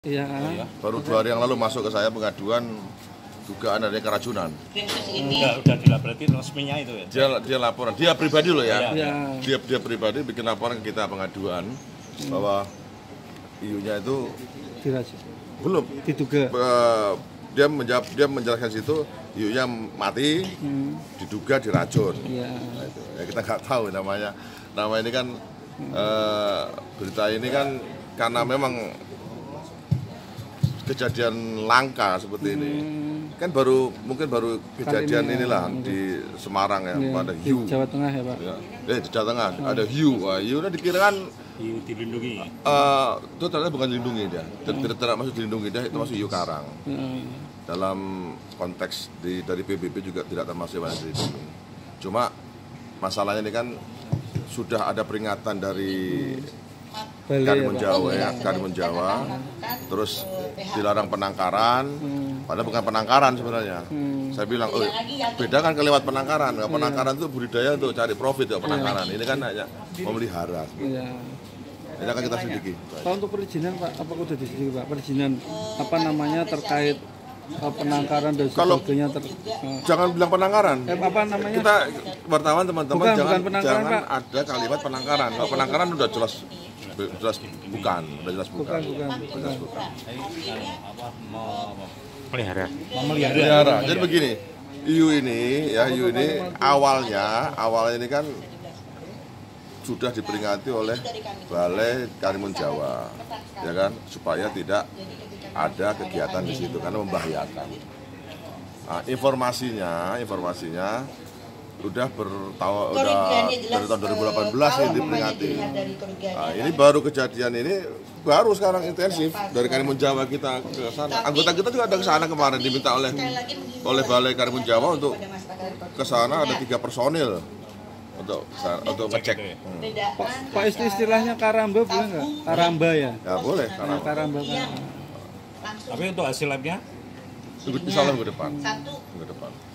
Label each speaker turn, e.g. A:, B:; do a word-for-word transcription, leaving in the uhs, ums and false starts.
A: Iya.
B: Baru dua hari yang lalu masuk ke saya pengaduan dugaan adanya keracunan.
C: Udah, udah dilaporkan resminya itu ya?
B: Dia dia laporan, dia pribadi loh ya.
A: Ya.
B: Dia dia pribadi bikin laporan ke kita pengaduan hmm. bahwa iunya itu
A: diracun.
B: Belum.
A: Diduga.
B: Uh, dia menjawab, dia menjelaskan situ iunya mati, hmm. diduga diracun.
A: Ya.
B: Nah, itu. Ya, kita nggak tahu namanya. Nama ini kan hmm. uh, berita ini kan karena memang kejadian langka seperti hmm. ini. Kan baru mungkin baru kejadian ini, inilah ya, di Semarang ya, ya, pada hiu.
A: Di Jawa Tengah ya Pak?
B: Ya, eh, di Jawa Tengah oh. ada hiu. Wah, hiu itu dikira kan
C: hiu dilindungi.
B: Uh, itu ternyata bukan dilindungi dia. Tidak tidak masuk dilindungi dia, itu masuk hiu karang. Hmm. Dalam konteks di, dari P B B juga tidak termasuk yang dilindungi. Cuma masalahnya ini kan sudah ada peringatan dari Karimun Jawa ya, Karimun Jawa, terus dilarang penangkaran, hmm. padahal bukan penangkaran sebenarnya. Hmm. Saya bilang, oh beda kan kelewat penangkaran, yeah. penangkaran itu budidaya untuk cari profit ya penangkaran. Yeah. Ini kan hanya memelihara. Yeah. Ini akan kita selidiki.
A: Pak untuk perizinan Pak, apa sudah diselidiki Pak? Perizinan apa namanya terkait penangkaran dan sebagainya ter, uh,
B: jangan bilang penangkaran.
A: Eh, apa namanya?
B: Kita wartawan teman-teman
A: bukan,
B: jangan,
A: bukan
B: jangan
A: Pak.
B: ada kalimat penangkaran. Kalau penangkaran udah jelas jelas bukan, udah jelas bukan.
A: Bukan, bukan, bukan.
B: Jelas bukan.
C: Melihara.
B: Melihara. Jadi begini, hiu ini ya hiu ini awalnya awalnya ini kan sudah diperingati oleh Balai Karimun Jawa, ya kan, supaya tidak ada kegiatan di situ karena membahayakan. Nah, informasinya, informasinya udah bertahun udah dari tahun dua ribu delapan belas ini diperingati. Nah, ini baru kejadian ini baru sekarang intensif dari Karimun Jawa kita ke sana. Anggota kita juga ada ke sana kemarin diminta oleh oleh Balai Karimun Jawa untuk ke sana ada tiga personil untuk untuk ngecek. Hmm.
A: Pak, Pak istilahnya karamba boleh nggak? Karamba ya?
B: Ya boleh.
A: Karamba. Karamba kan.
C: Tapi untuk hasil labnya?
B: Insya Allah minggu depan. Minggu depan.